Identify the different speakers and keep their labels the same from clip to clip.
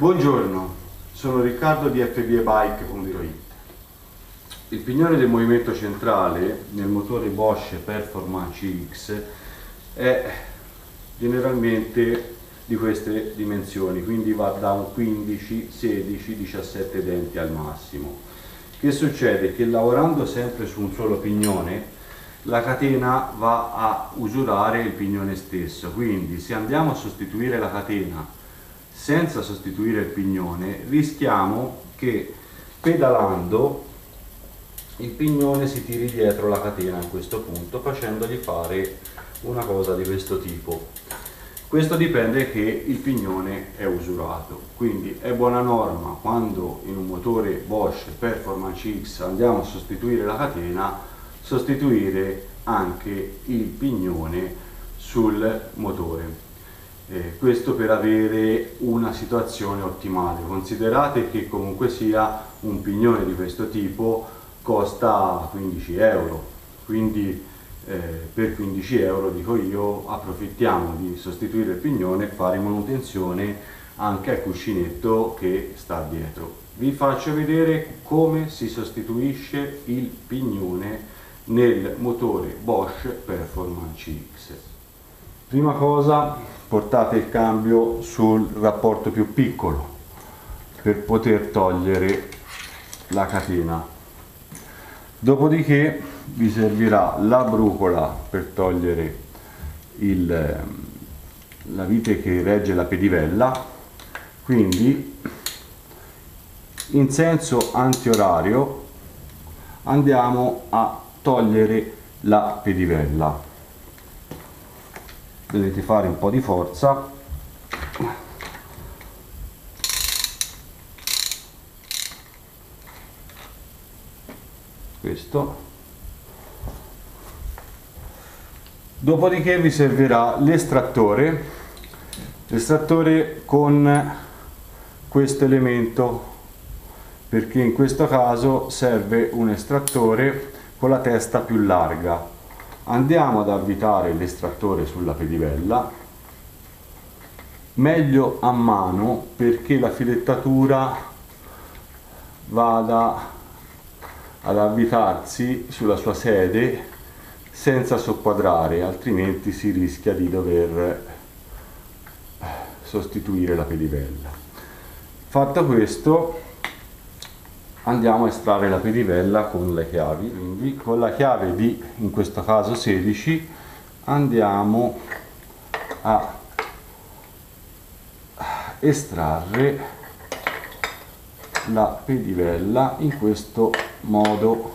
Speaker 1: Buongiorno, sono Riccardo di fbebike.it. Il pignone del movimento centrale nel motore Bosch Performance X è generalmente di queste dimensioni, quindi va da un 15, 16, 17 denti al massimo. Che succede? Che lavorando sempre su un solo pignone la catena va a usurare il pignone stesso, quindi se andiamo a sostituire la catena senza sostituire il pignone rischiamo che pedalando il pignone si tiri dietro la catena a questo punto, facendogli fare una cosa di questo tipo. Questo dipende che il pignone è usurato, quindi è buona norma quando in un motore Bosch Performance X andiamo a sostituire la catena sostituire anche il pignone sul motore. Questo per avere una situazione ottimale. Considerate che comunque sia un pignone di questo tipo costa 15 euro, quindi per 15 euro dico io approfittiamo di sostituire il pignone e fare manutenzione anche al cuscinetto che sta dietro. Vi faccio vedere come si sostituisce il pignone nel motore Bosch Performance X. Prima cosa, portate il cambio sul rapporto più piccolo per poter togliere la catena. Dopodiché vi servirà la brucola per togliere la vite che regge la pedivella, quindi in senso antiorario andiamo a togliere la pedivella. Dovete fare un po' di forza. Questo. Dopodiché vi servirà l'estrattore con questo elemento, perché in questo caso serve un estrattore con la testa più larga. Andiamo ad avvitare l'estrattore sulla pedivella, meglio a mano perché la filettatura vada ad avvitarsi sulla sua sede senza sopquadrare, altrimenti si rischia di dover sostituire la pedivella. Fatto questo, andiamo a estrarre la pedivella con le chiavi, quindi con la chiave di, in questo caso 16, andiamo a estrarre la pedivella in questo modo.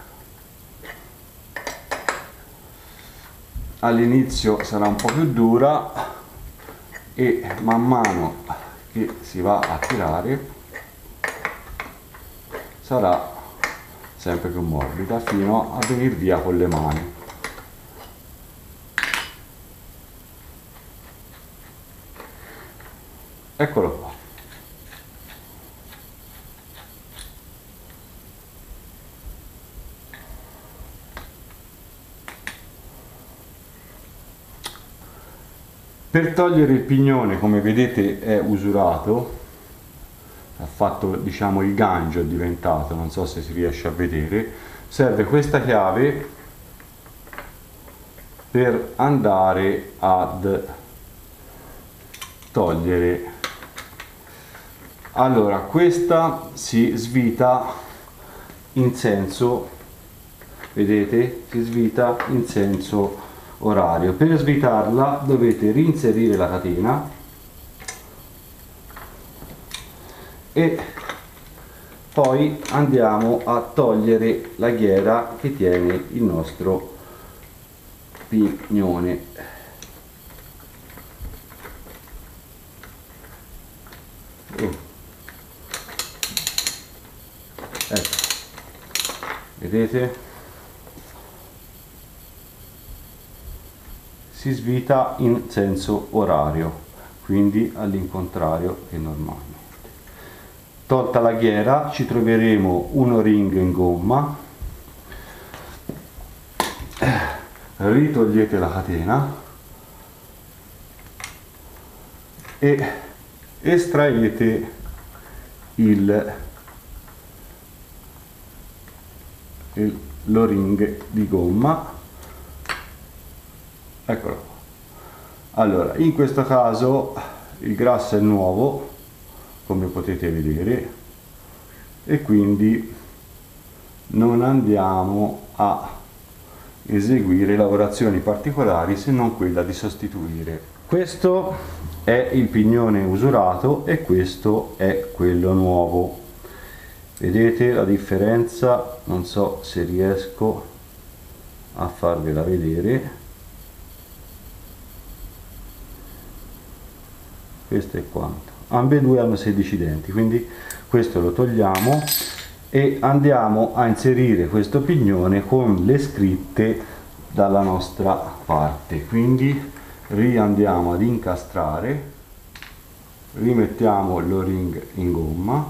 Speaker 1: All'inizio sarà un po' più dura e man mano che si va a tirare sarà sempre più morbida fino a venire via con le mani. Eccolo qua. Per togliere il pignone, come vedete, è usurato, ha fatto, diciamo, il gangio, è diventato, non so se si riesce a vedere. Serve questa chiave per andare ad togliere. Allora, questa si svita in senso, vedete, si svita in senso orario. Per svitarla dovete reinserire la catena e poi andiamo a togliere la ghiera che tiene il nostro pignone. Ecco, vedete? Si svita in senso orario, quindi all'incontrario che normalmente. Tolta la ghiera ci troveremo un O-ring in gomma, ritogliete la catena e estraete l'o-ring di gomma, eccolo qua. Allora, in questo caso il grasso è nuovo, come potete vedere, e quindi non andiamo a eseguire lavorazioni particolari se non quella di sostituire. Questo è il pignone usurato e questo è quello nuovo. Vedete la differenza? Non so se riesco a farvela vedere. Questo è quanto. Ambedue hanno 16 denti, quindi questo lo togliamo e andiamo a inserire questo pignone con le scritte dalla nostra parte. Quindi riandiamo ad incastrare, rimettiamo l'o-ring in gomma,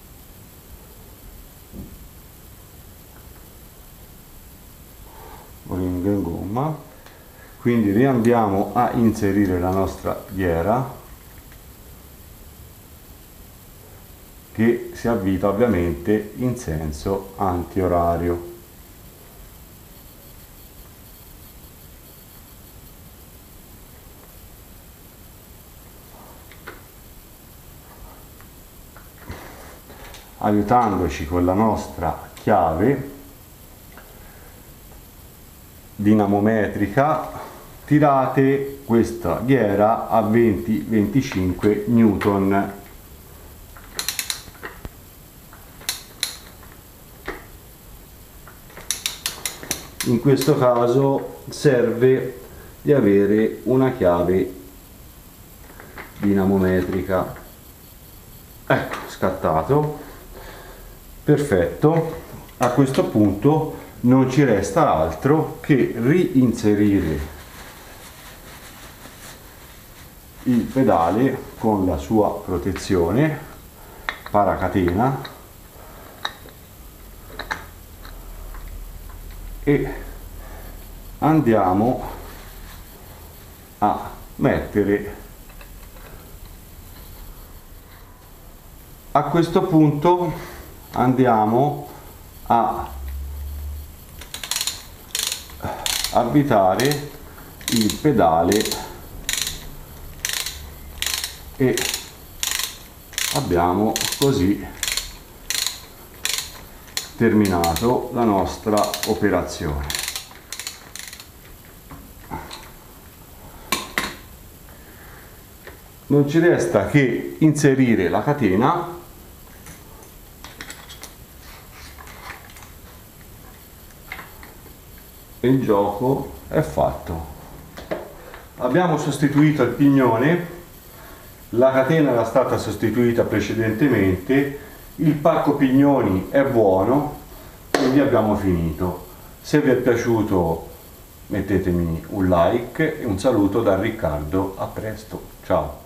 Speaker 1: quindi riandiamo a inserire la nostra ghiera, che si avvita ovviamente in senso antiorario. Aiutandoci con la nostra chiave dinamometrica, tirate questa ghiera a 20-25 newton. In questo caso serve di avere una chiave dinamometrica. Ecco, scattato, perfetto. A questo punto non ci resta altro che reinserire il pedale con la sua protezione paracatena e andiamo a mettere. A questo punto andiamo a avvitare il pedale e abbiamo così terminato la nostra operazione. Non ci resta che inserire la catena e il gioco è fatto. Abbiamo sostituito il pignone, la catena era stata sostituita precedentemente, il pacco pignoni è buono, quindi abbiamo finito. Se vi è piaciuto mettetemi un like e un saluto da Riccardo, a presto, ciao!